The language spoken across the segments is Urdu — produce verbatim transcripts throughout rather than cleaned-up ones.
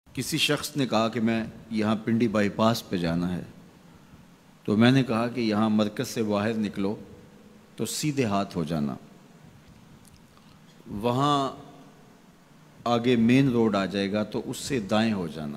کسی شخص نے کہا کہ میں یہاں پنڈی بائی پاس پہ جانا ہے، تو میں نے کہا کہ یہاں مرکز سے باہر نکلو تو سیدھے ہاتھ ہو جانا، وہاں آگے مین روڈ آ جائے گا تو اس سے دائیں ہو جانا،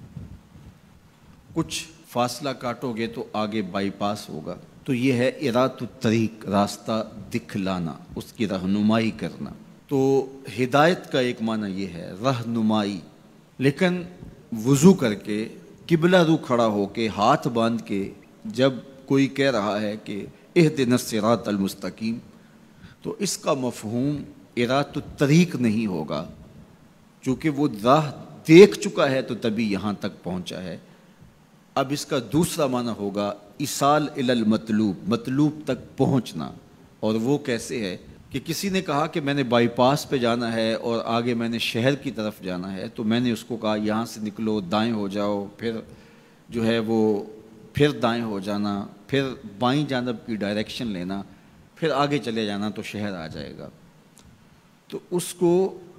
کچھ فاصلہ کاٹو گے تو آگے بائی پاس ہوگا۔ تو یہ ہے ارات الطریق، راستہ دکھلانا، اس کی رہنمائی کرنا۔ تو ہدایت کا ایک معنی یہ ہے رہنمائی، لیکن وضو کر کے قبلہ رو کھڑا ہو کے ہاتھ باندھ کے جب کوئی کہہ رہا ہے کہ اہدنا الصراط المستقیم، تو اس کا مفہوم ارات الطریق نہیں ہوگا، چونکہ وہ راہ دیکھ چکا ہے تو تبھی یہاں تک پہنچا ہے۔ اب اس کا دوسرا معنی ہوگا ایصال الی المطلوب، مطلوب تک پہنچنا۔ اور وہ کیسے ہے کہ کسی نے کہا کہ میں نے بائی پاس پہ جانا ہے اور آگے میں نے شہر کی طرف جانا ہے، تو میں نے اس کو کہا یہاں سے نکلو، دائیں ہو جاؤ، پھر جو ہے وہ پھر دائیں ہو جانا، پھر بائیں جانب کی ڈائریکشن لینا، پھر آگے چلے جانا تو شہر آ جائے گا۔ تو اس کو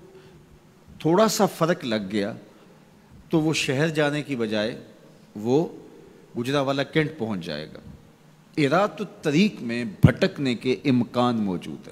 تھوڑا سا فرق لگ گیا تو وہ شہر جانے کی بجائے وہ گجرانوالہ کینٹ پہنچ جائے گا۔ ارات الطریق میں بھٹکنے کے امکان موجود ہیں،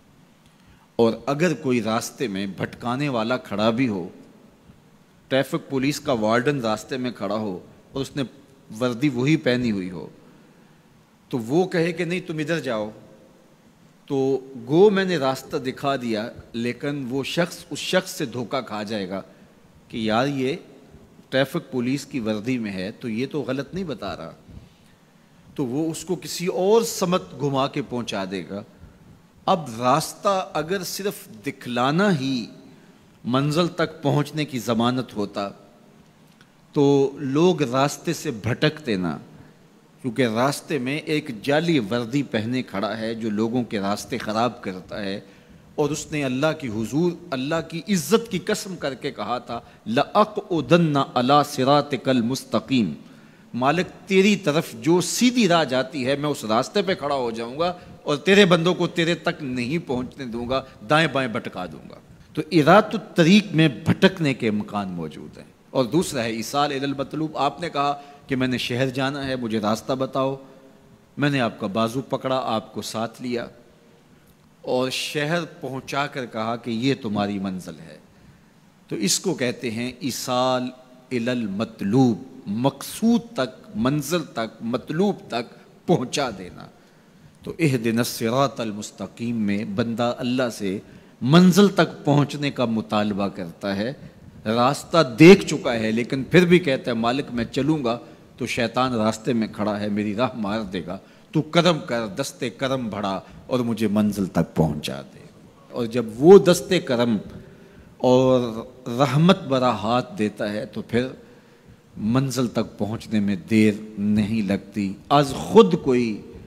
اور اگر کوئی راستے میں بھٹکانے والا کھڑا بھی ہو، ٹریفک پولیس کا وارڈن راستے میں کھڑا ہو اور اس نے وردی وہی پہنی ہوئی ہو، تو وہ کہے کہ نہیں تم ادھر جاؤ، تو گو میں نے راستہ دکھا دیا، لیکن وہ شخص اس شخص سے دھوکہ کھا جائے گا کہ یار یہ ٹریفک پولیس کی وردی میں ہے تو یہ تو غلط نہیں بتا رہا، تو وہ اس کو کسی اور سمت گھما کے پہنچا دے گا۔ اب راستہ اگر صرف دکھلانا ہی منزل تک پہنچنے کی ضمانت ہوتا تو لوگ راستے سے بھٹکتے نہ، کیونکہ راستے میں ایک جعلی وردی پہنے کھڑا ہے جو لوگوں کے راستے خراب کرتا ہے، اور اس نے اللہ کی حضور اللہ کی عزت کی قسم کر کے کہا تھا لَأَقْعُدَنَّ عَلَىٰ صِرَاطِكَ الْمُسْتَقِيمِ، مالک تیری طرف جو سیدھی راہ جاتی ہے میں اس راستے پہ کھڑا ہو جاؤں گا اور تیرے بندوں کو تیرے تک نہیں پہنچنے دوں گا، دائیں بائیں بھٹکا دوں گا۔ تو ارات الطریق میں بھٹکنے کے امکان موجود ہیں۔ اور دوسرا ہے ایصال الی المطلوب، آپ نے کہا کہ میں نے شہر جانا ہے، مجھے راستہ بتاؤ، میں نے آپ کا بازو پکڑا، آپ کو ساتھ لیا اور شہر پہنچا کر کہا کہ یہ تمہاری منزل ہے، تو اس کو کہتے ہیں ایصال الی المطلوب، مقصود تک، منزل تک، مطلوب تک پہنچا دینا۔ تو اہدنا الصراط المستقیم میں بندہ اللہ سے منزل تک پہنچنے کا مطالبہ کرتا ہے، راستہ دیکھ چکا ہے لیکن پھر بھی کہتا ہے مالک میں چلوں گا تو شیطان راستے میں کھڑا ہے، میری راہ مار دے گا، تو کرم کر، دستے کرم بڑھا اور مجھے منزل تک پہنچا دے۔ اور جب وہ دستے کرم اور رحمت برا ہاتھ دیتا ہے تو پھر منزل تک پہنچنے میں دیر نہیں لگتی۔ از خود کوئی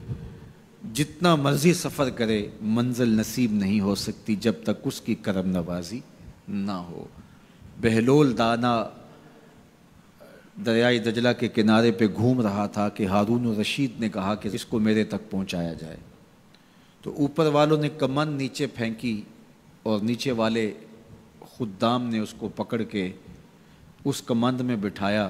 جتنا مرضی سفر کرے منزل نصیب نہیں ہو سکتی جب تک اس کی کرم نوازی نہ ہو۔ بہلول دانا دریائے دجلہ کے کنارے پہ گھوم رہا تھا کہ ہارون الرشید نے کہا کہ اس کو میرے تک پہنچایا جائے، تو اوپر والوں نے کمند نیچے پھینکی اور نیچے والے خدام نے اس کو پکڑ کے اس کمند میں بٹھایا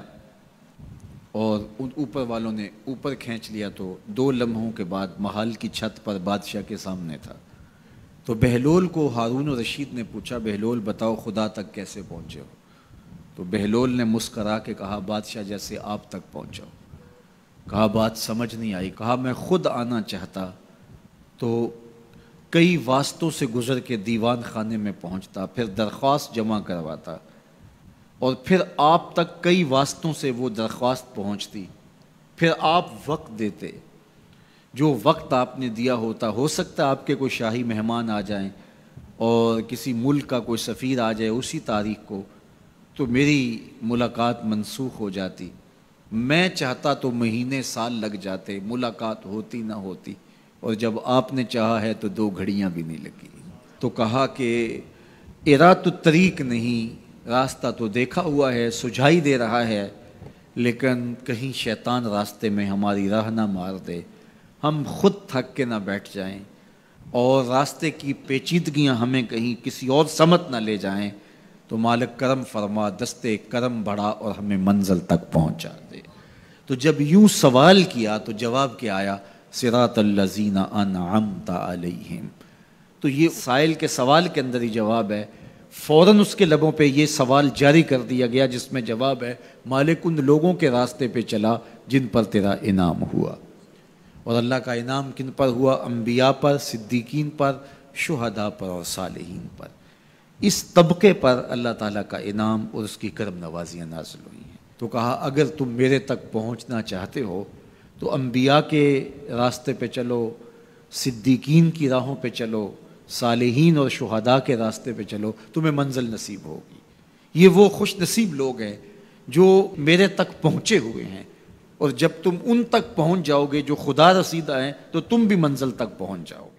اور ان اوپر والوں نے اوپر کھینچ لیا، تو دو لمحوں کے بعد محل کی چھت پر بادشاہ کے سامنے تھا۔ تو بہلول کو ہارون الرشید نے پوچھا بہلول بتاؤ خدا تک کیسے پہنچے ہو؟ تو بہلول نے مسکرا کے کہا بادشاہ جیسے آپ تک پہنچا۔ کہا بات سمجھ نہیں آئی۔ کہا میں خود آنا چاہتا تو کئی واسطوں سے گزر کے دیوان خانے میں پہنچتا، پھر درخواست جمع کرواتا، اور پھر آپ تک کئی واسطوں سے وہ درخواست پہنچتی، پھر آپ وقت دیتے، جو وقت آپ نے دیا ہوتا، ہو سکتا ہے آپ کے کوئی شاہی مہمان آ جائیں اور کسی ملک کا کوئی سفیر آ جائے اسی تاریخ کو، تو میری ملاقات منسوخ ہو جاتی، میں چاہتا تو مہینے سال لگ جاتے، ملاقات ہوتی نہ ہوتی، اور جب آپ نے چاہا ہے تو دو گھڑیاں بھی نہیں لگی۔ تو کہا کہ ارات الطریق نہیں، راستہ تو دیکھا ہوا ہے، سجھائی دے رہا ہے، لیکن کہیں شیطان راستے میں ہماری راہ نہ مار دے، ہم خود تھک کے نہ بیٹھ جائیں اور راستے کی پیچیدگیاں ہمیں کہیں کسی اور سمت نہ لے جائیں، تو تو مالک کرم فرما، دستے کرم بڑھا اور ہمیں منزل تک پہنچا دے۔ تو جب یوں سوال کیا تو جواب کیا آیا؟ صراط الذین انعمت علیہم۔ تو یہ سائل کے سوال کے اندر ہی جواب ہے، فوراً اس کے لبوں پہ یہ سوال جاری کر دیا گیا جس میں جواب ہے مالک ان لوگوں کے راستے پہ چلا جن پر تیرا انعام ہوا۔ اور اللہ کا انعام کن پر ہوا؟ انبیاء پر، صدیقین پر، شہداء پر اور صالحین پر۔ اس طبقے پر اللہ تعالیٰ کا انعام اور اس کی کرم نوازیاں نازل ہوئی ہیں۔ تو کہا اگر تم میرے تک پہنچنا چاہتے ہو تو انبیاء کے راستے پہ چلو، صدیقین کی راہوں پہ چلو، صالحین اور شہداء کے راستے پہ چلو، تمہیں منزل نصیب ہوگی۔ یہ وہ خوش نصیب لوگ ہیں جو میرے تک پہنچے ہوئے ہیں، اور جب تم ان تک پہنچ جاؤ گے جو خدا رسیدہ ہیں تو تم بھی منزل تک پہنچ جاؤ۔